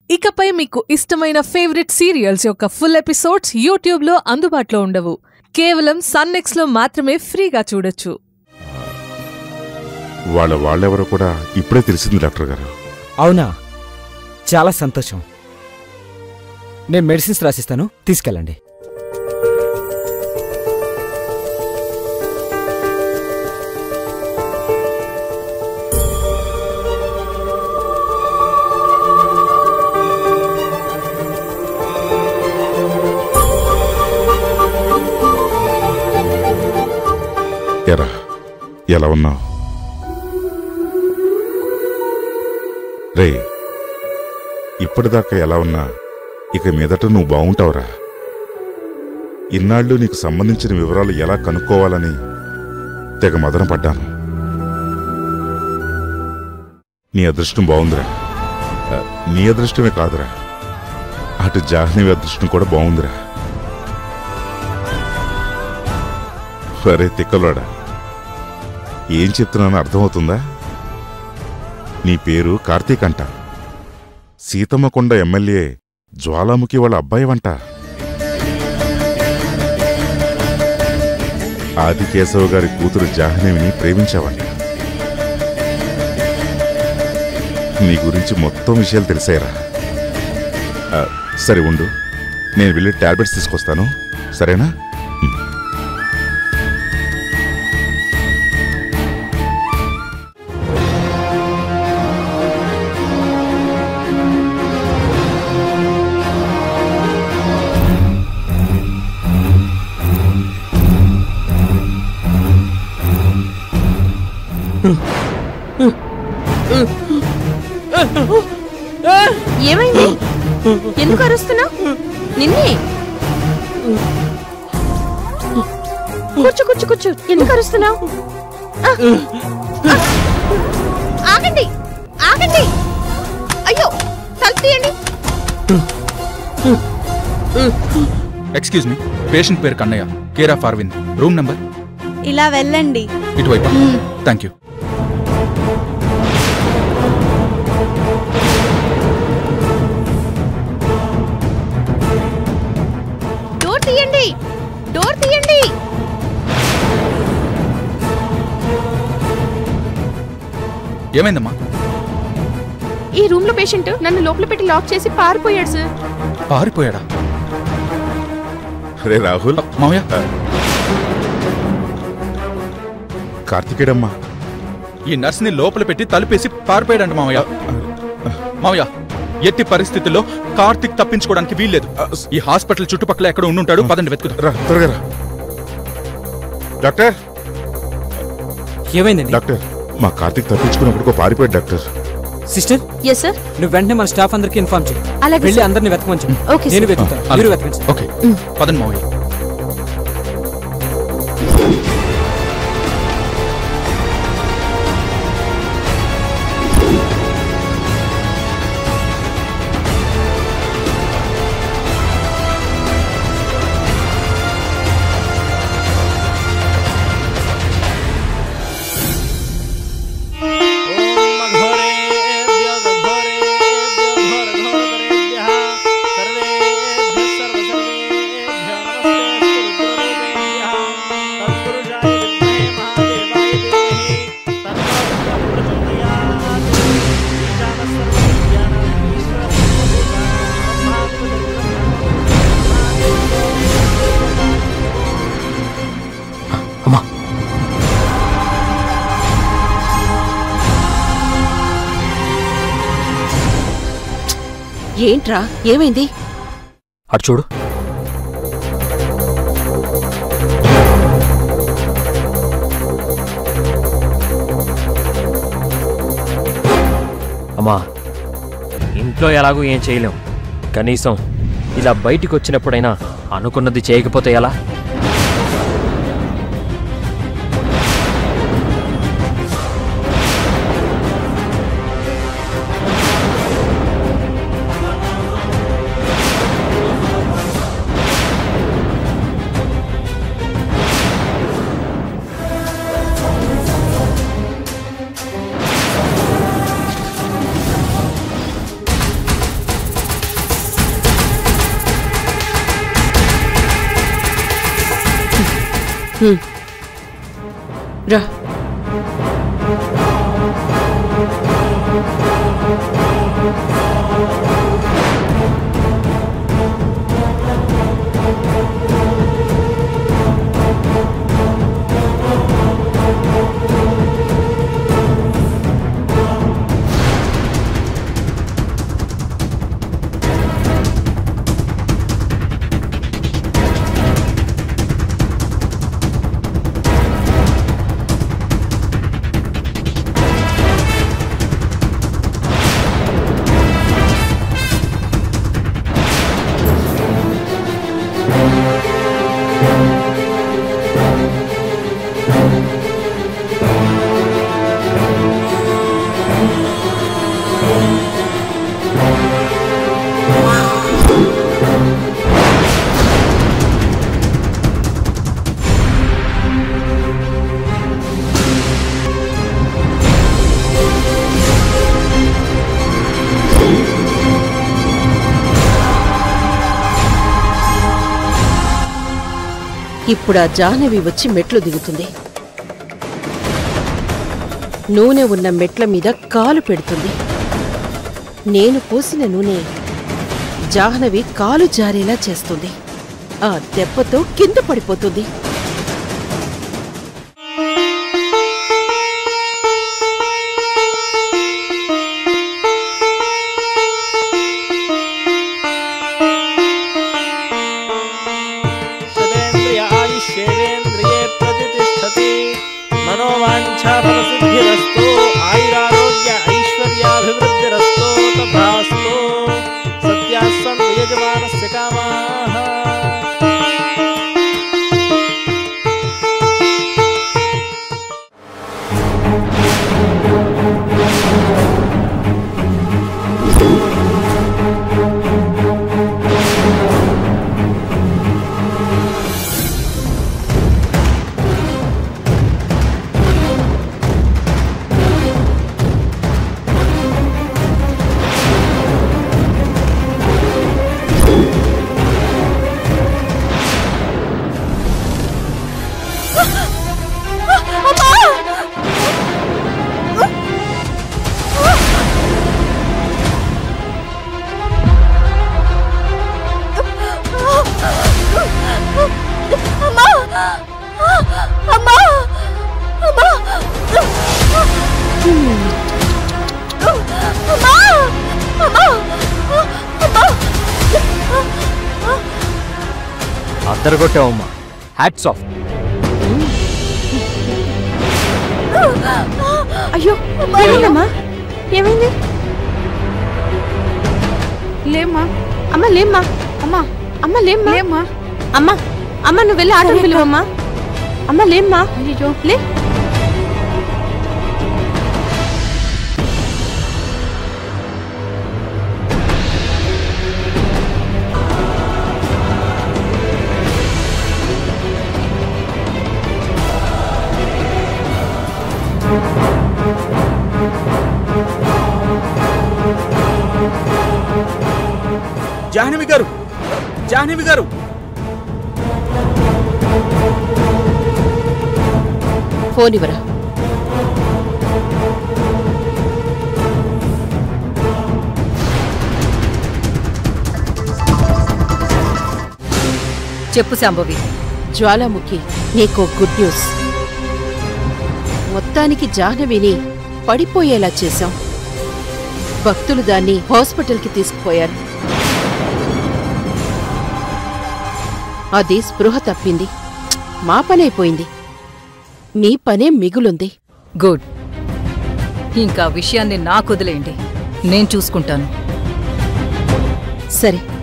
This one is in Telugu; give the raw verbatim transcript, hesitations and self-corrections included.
ఇకపై మీకు ఇష్టమైన ఫేవరెట్ సీరియల్స్ యొక్క ఫుల్ ఎపిసోడ్స్ యూట్యూబ్లో అందుబాటులో ఉండవు. కేవలం సన్ నెక్స్ట్ లో మాత్రమే ఫ్రీగా చూడొచ్చు. వాళ్ళ వాళ్ళెవరో కూడా ఇప్పుడే తెలిసింది డాక్టర్ గారు. అవునా, చాలా సంతోషం. నేను మెడిసిన్స్ రాసిస్తాను, తీసుకెళ్ళండి. ఎరా, ఎలా ఉన్నావు రే? ఇప్పటిదాకా ఎలా ఉన్నా ఇక మీదట నువ్వు బాగుంటావురా. ఇన్నాళ్ళు నీకు సంబంధించిన వివరాలు ఎలా కనుక్కోవాలని తెగ మదన పడ్డాను. నీ అదృష్టం బాగుందిరా. నీ అదృష్టమే కాదురా, అటు జాహ్నవి అదృష్టం కూడా బాగుందిరా. సరే తిక్కలోడా, ఏం చెప్తున్నానో అర్థమవుతుందా? నీ పేరు కార్తీక్ అంట. సీతమ్మకొండ ఎమ్మెల్యే జ్వాలాముఖి వాళ్ళ అబ్బాయి వంట. ఆదికేశవ గారి కూతురు జాహ్నవిని ప్రేమించావంట. నీ గురించి మొత్తం విషయాలు తెలిసాయరా. సరే ఉండు, నేను వెళ్ళి టాబ్లెట్స్ తీసుకొస్తాను, సరేనా? ఏమైంది? ఎందుకు అరుస్తున్నావు? నిన్నే కూర్చో కూర్చో కూర్చో. ఎందుకు అరుస్తున్నావు? ఆగండి ఆగండి, అయ్యో తలుపు తీయండి. ఎక్స్క్యూజ్ మీ, పేషెంట్ పేరు Kannayya, care of Aravind, room number. ఇలా వెళ్ళండి. ఇటువైపు. Thank you. డోర్ తీయండి, డోర్ తీయండి. ఏమైందమ్మా? ఈ రూమ్ లో పేషెంట్ నన్ను లోపల పెట్టి లాక్ చేసి పారిపోయాడు సార్. పారిపోయాడా? రే రాహుల్, మామయ్య, కార్తికేడమ్మా. ఈ నర్స్ని లోపల పెట్టి తలుపేసి పారిపోయాడంట మామయ్య. మామయ్య, ఎట్టి పరిస్థితుల్లో కార్తిక్ తప్పించుకోవడానికి వీల్లేదు. ఈ హాస్పిటల్ చుట్టుపక్కల ఎక్కడ ఉండుంటాడు, పదండి వెతుకుతా. త్వరగా రా. డాక్టర్, ఏమైందండి? డాక్టర్, మా కార్తిక్ తప్పించుకున్నప్పుడు పారిపోయాడు డాక్టర్. Sister, yes sir. నువ్వు వెంటనే మన స్టాఫ్ అందరికి ఇన్ఫార్మ్ చేయి. అలాగే వెళ్ళి అందరిని వెతకమని చెప్పు. ఓకే, నేను వెతుకుతాను, మీరు వెతకండి. ఓకే, పదండి మామయ్య. ఏంట్రా, ఏమైంది? అటు చూడు. అమ్మా, ఇంట్లో ఎలాగూ ఏం చేయలేం, కనీసం ఇలా బయటికి వచ్చినప్పుడైనా అనుకున్నది చేయకపోతే ఎలా? రా. ఇప్పుడు ఆ జాహ్నవి వచ్చి మెట్లు దిగుతుంది. నూనె ఉన్న మెట్ల మీద కాలు పెడుతుంది. నేను పోసిన నూనె జాహ్నవి కాలు జారేలా చేస్తుంది. ఆ దెబ్బతో కింద పడిపోతుంది. मनोवांछाफलसिद्धिरस्तु आयुरारोग्य ऐश्वर्याभिवृद्धिरस्तु तथास्तु सत्याः सन्तु यजमानस्य कामाः. అద్దరగొట్టావమ్మా. Hats off. అయ్యో ఏమైందమ్మా? ఏమైంది? లేమ్మా. అమ్మ లేమ్మా. అమ్మా అమ్మ లేమ్మా. లేమ్మా. అమ్మ అమ్మ నువ్వు వెళ్ళి ఆటో పిలువమ్మా. అమ్మ లేమ్మా. అయ్యో లే. జాహ్నవి గారు, జాహ్నవి గారు, ఫోన్ ఇవ్వరా. చెప్పు శాంభవి. జ్వాలాముఖి, నీకో గుడ్ న్యూస్. మొత్తానికి జాహ్నవిని పడిపోయేలా చేశాం. భక్తులు దాన్ని హాస్పిటల్కి తీసుకుపోయారు. అది స్పృహ తప్పింది. మా పనైపోయింది. మీ పనే మిగులుంది. గుడ్. ఇంకా విషయాన్ని నాకు వదిలేయండి, నేను చూసుకుంటాను. సరే.